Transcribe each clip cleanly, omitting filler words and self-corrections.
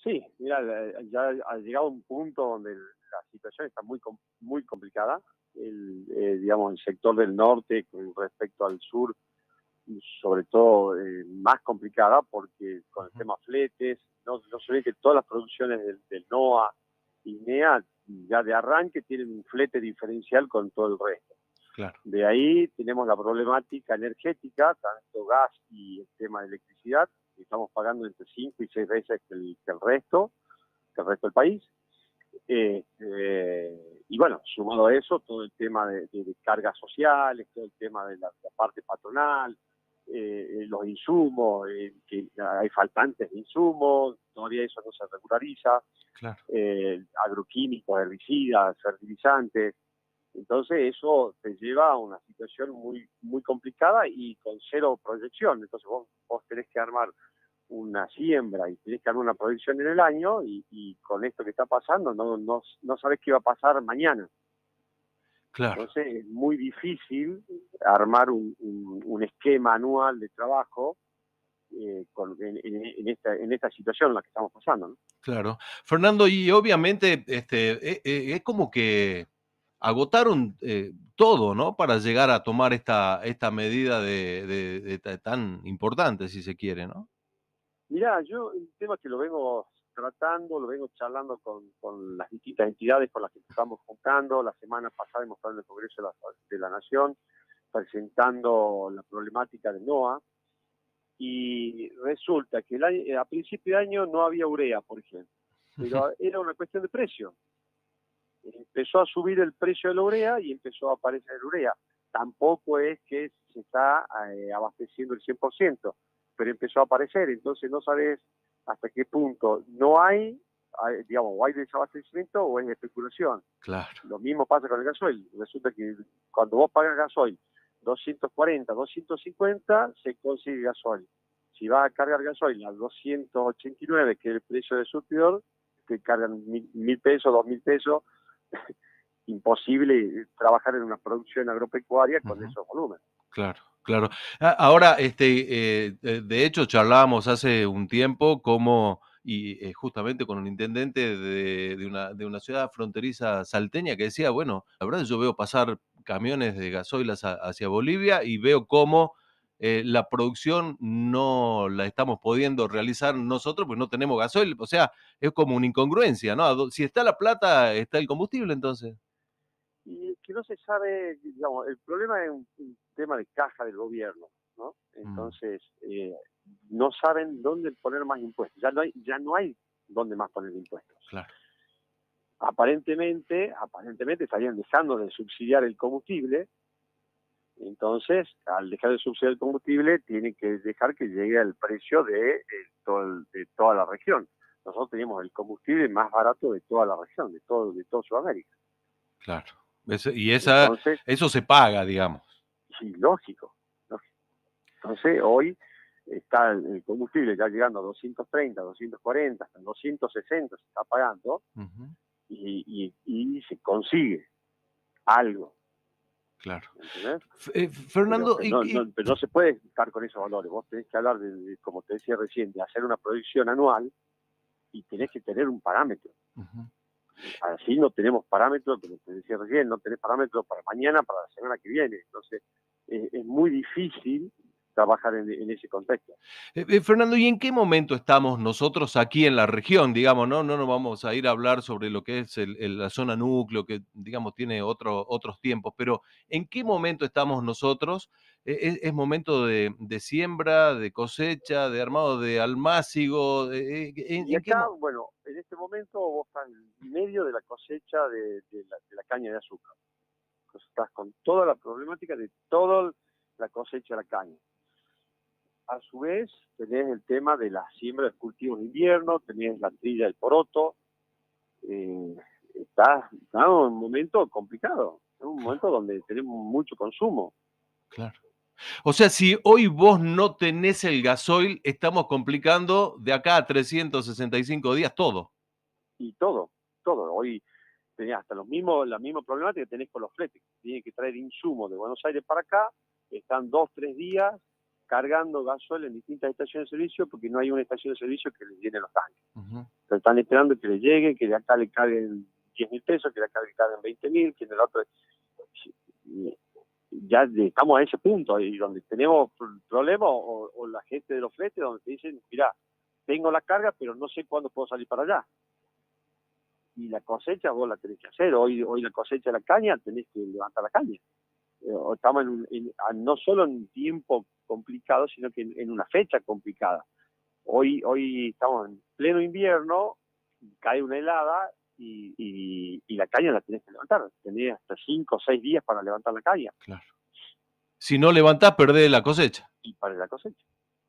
Sí, mira, ya ha llegado un punto donde la situación está muy complicada. Digamos, el sector del norte con respecto al sur, sobre todo más complicada porque con el Ujú. tema fletes, no se ve que todas las producciones del NOA y NEA ya de arranque tienen un flete diferencial con todo el resto. Claro. De ahí tenemos la problemática energética, tanto gas y el tema de electricidad, que estamos pagando entre 5 y 6 veces que el resto del país. Y bueno, sumado a eso, todo el tema de cargas sociales, todo el tema de la parte patronal, los insumos, que hay faltantes de insumos, todavía eso no se regulariza, Claro. agroquímicos, herbicidas, fertilizantes. Entonces eso te lleva a una situación muy complicada y con cero proyección. Entonces vos tenés que armar una siembra y tenés que armar una proyección en el año y con esto que está pasando no sabés qué va a pasar mañana. Claro. Entonces es muy difícil armar un esquema anual de trabajo en esta situación en la que estamos pasando, ¿no? Claro. Fernando, y obviamente, es como que agotaron todo, ¿no? Para llegar a tomar esta medida tan importante, si se quiere, ¿no? Mirá, yo el tema que lo vengo tratando, lo vengo charlando con las distintas entidades con las que estamos juntando. La semana pasada hemos estado en el Congreso de la Nación presentando la problemática de NOA y resulta que a principio de año no había urea, por ejemplo, pero era una cuestión de precio. Empezó a subir el precio de la urea y empezó a aparecer urea. Tampoco es que se está abasteciendo el 100%, pero empezó a aparecer, entonces no sabes hasta qué punto no digamos, o hay desabastecimiento o es especulación. Claro. Lo mismo pasa con el gasoil. Resulta que cuando vos pagas gasoil 240, 250, se consigue gasoil. Si vas a cargar gasoil a 289, que es el precio del surtidor, te cargan 1.000 pesos, 2.000 pesos. Imposible trabajar en una producción agropecuaria con Ujú. esos volúmenes. Claro, claro. Ahora, de hecho, charlábamos hace un tiempo justamente con un intendente de una ciudad fronteriza salteña que decía, bueno, la verdad yo veo pasar camiones de gasoil hacia Bolivia y veo cómo la producción no la estamos pudiendo realizar nosotros porque no tenemos gasoil. O sea, es como una incongruencia, ¿no? Si está la plata, está el combustible, entonces. Y que no se sabe, digamos, el problema es un tema de caja del gobierno, ¿no? Mm, Entonces, no saben dónde poner más impuestos. Ya no hay dónde más poner impuestos. claro. Aparentemente estarían dejando de subsidiar el combustible. Entonces, al dejar de subsidiar el combustible, tiene que dejar que llegue al precio de toda la región. Nosotros teníamos el combustible más barato de toda la región, de todo Sudamérica. Claro. Entonces, Eso se paga, digamos. sí, lógico. Entonces, hoy está el combustible ya llegando a 230, 240, hasta 260 se está pagando Ujú. y se consigue algo, Claro. ¿entendés? Pero, Fernando, pero pero no se puede estar con esos valores. Vos tenés que hablar como te decía recién, de hacer una proyección anual y tenés que tener un parámetro. ujú, Así no tenemos parámetros, como te decía recién, no tenés parámetros para mañana, para la semana que viene. Entonces, es muy difícil trabajar en ese contexto. Fernando, ¿y en qué momento estamos nosotros aquí en la región? Digamos, ¿no? No nos vamos a ir a hablar sobre lo que es la zona núcleo, que digamos tiene otros tiempos, pero ¿en qué momento estamos nosotros? ¿Es momento de siembra, de cosecha, de armado de almácigo? Y ¿En qué acá, bueno, en este momento vos estás en medio de la cosecha de la caña de azúcar. Entonces, estás con toda la problemática de toda la cosecha de la caña. A su vez, tenés el tema de la siembra de cultivos de invierno, tenés la trilla del poroto. eh, está en un momento complicado, en un momento donde tenemos mucho consumo. Claro. O sea, si hoy vos no tenés el gasoil, estamos complicando de acá a 365 días todo. Y todo. Hoy tenés hasta la misma problemática que tenés con los fletes. Tienen que traer insumos de Buenos Aires para acá, están 2, 3 días cargando gasoil en distintas estaciones de servicio porque no hay una estación de servicio que les llene los tanques. Ujú. Están esperando que le llegue, que de acá le carguen 10.000 pesos, que de acá le carguen 20.000, que en el otro... Ya estamos a ese punto, y donde tenemos problemas, o la gente de los fletes, donde te dicen, mira, tengo la carga, pero no sé cuándo puedo salir para allá. Y la cosecha vos la tenés que hacer. Hoy la cosecha de la caña, tenés que levantar la caña. Estamos no solo en un tiempo complicado, sino que en una fecha complicada. Hoy estamos en pleno invierno, cae una helada y la caña la tenés que levantar. Tenés hasta 5 o 6 días para levantar la caña. Claro. Si no levantás, perdés la cosecha. Y para la cosecha.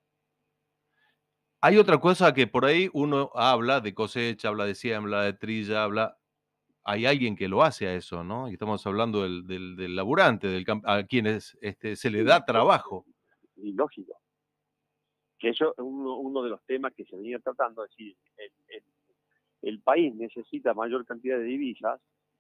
Hay otra cosa que por ahí uno habla de cosecha, habla de siembra, de trilla, hay alguien que lo hace a eso, ¿no? Y estamos hablando del laburante, a quienes se le Sí, da trabajo. y lógico. Que eso es uno de los temas que se venía tratando, es decir, el país necesita mayor cantidad de divisas,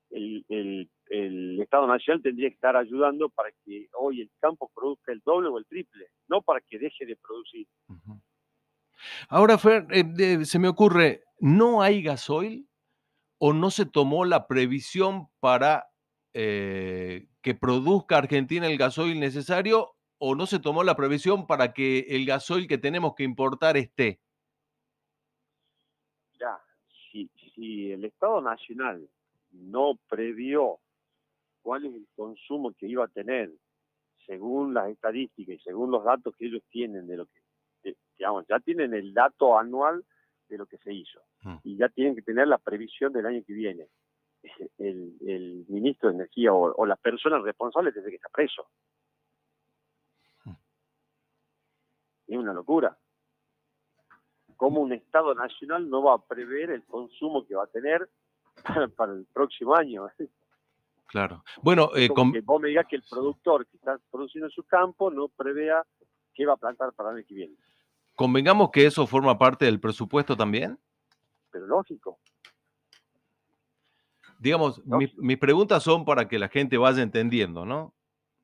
el Estado Nacional tendría que estar ayudando para que hoy el campo produzca el doble o el triple, no para que deje de producir. Ujú. Ahora, Fer, se me ocurre, ¿no hay gasoil o no se tomó la previsión para que produzca Argentina el gasoil necesario o no se tomó la previsión para que el gasoil que tenemos que importar esté? Ya, si el Estado Nacional no previó cuál es el consumo que iba a tener según las estadísticas y según los datos que ellos tienen de lo que, digamos, ya tienen el dato anual de lo que se hizo Mm. y ya tienen que tener la previsión del año que viene. El ministro de Energía o la persona responsable desde que está preso. Es una locura. ¿Cómo un Estado Nacional no va a prever el consumo que va a tener para el próximo año? Claro. Bueno, Es como que vos me digas que el productor que está produciendo en su campo no prevea qué va a plantar para el año que viene. convengamos que eso forma parte del presupuesto también. Pero lógico, Digamos, lógico. mis preguntas son para que la gente vaya entendiendo, ¿no?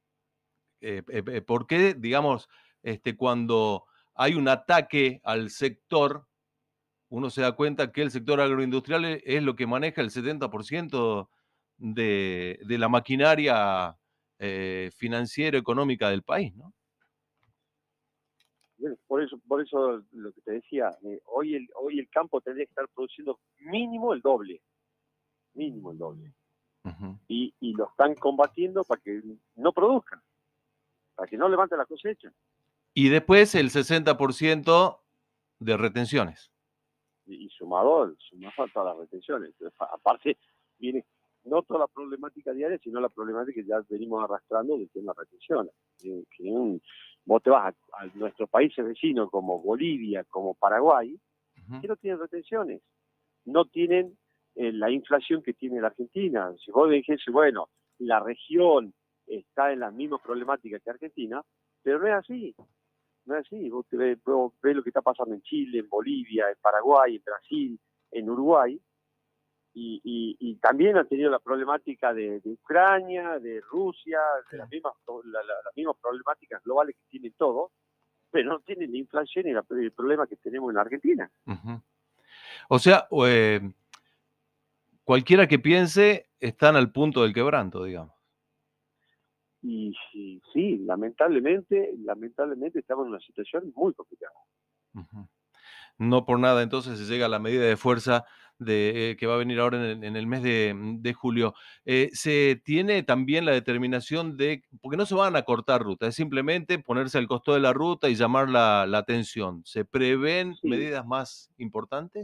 ¿Por qué, digamos, cuando hay un ataque al sector, uno se da cuenta que el sector agroindustrial es lo que maneja el 70% de la maquinaria financiera económica del país, ¿no? Bueno, por eso lo que te decía, hoy el campo tendría que estar produciendo mínimo el doble. Ujú. Y lo están combatiendo para que no produzcan, para que no levanten la cosecha. Y después el 60% de retenciones. Y sumado a todas las retenciones. Entonces, aparte, viene no toda la problemática diaria, sino la problemática que ya venimos arrastrando de las retenciones. Vos te vas a nuestros países vecinos como Bolivia, como Paraguay, Ujú. que no tienen retenciones, no tienen la inflación que tiene la Argentina. Si vos dijese, bueno, la región está en las mismas problemáticas que Argentina, pero no es así. No es así. Vos ves lo que está pasando en Chile, en Bolivia, en Paraguay, en Brasil, en Uruguay, y también han tenido la problemática de Ucrania, de Rusia, de las mismas problemáticas globales que tienen todos, pero no tienen la inflación y el problema que tenemos en Argentina. Ujú. O sea, cualquiera que piense están al punto del quebranto, digamos. Y sí, lamentablemente estamos en una situación muy complicada. Ujú. No por nada, entonces se llega a la medida de fuerza que va a venir ahora en el mes de julio. Se tiene también la determinación porque no se van a cortar rutas, es simplemente ponerse al costo de la ruta y llamar la atención. ¿Se prevén Sí, medidas más importantes?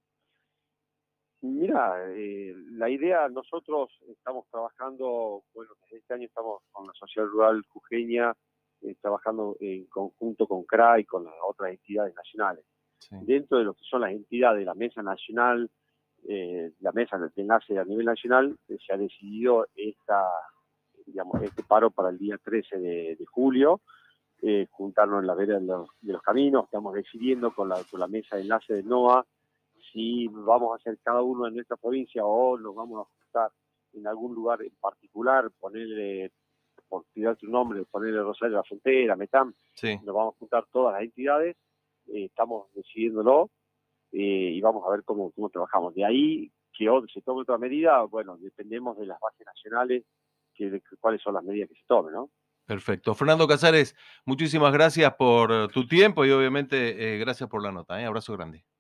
mira, la idea, nosotros estamos trabajando, bueno, desde este año estamos con la Sociedad Rural Jujeña, trabajando en conjunto con CRA y con las otras entidades nacionales. Sí. Dentro de lo que son las entidades de la Mesa Nacional, la Mesa de Enlace a nivel nacional, se ha decidido este paro para el día 13 de julio, juntarnos en la vera de los caminos. Estamos decidiendo con la Mesa de Enlace de NOA si vamos a hacer cada uno en nuestra provincia o nos vamos a juntar en algún lugar en particular, ponerle, por tirar tu nombre, ponerle Rosario de la Frontera, Metam, Sí. nos vamos a juntar todas las entidades, estamos decidiéndolo. y vamos a ver cómo trabajamos. De ahí que se tome otra medida, bueno, dependemos de las bases nacionales, cuáles son las medidas que se tomen, ¿no? Perfecto. Fernando Casares, muchísimas gracias por tu tiempo y obviamente gracias por la nota. Abrazo grande.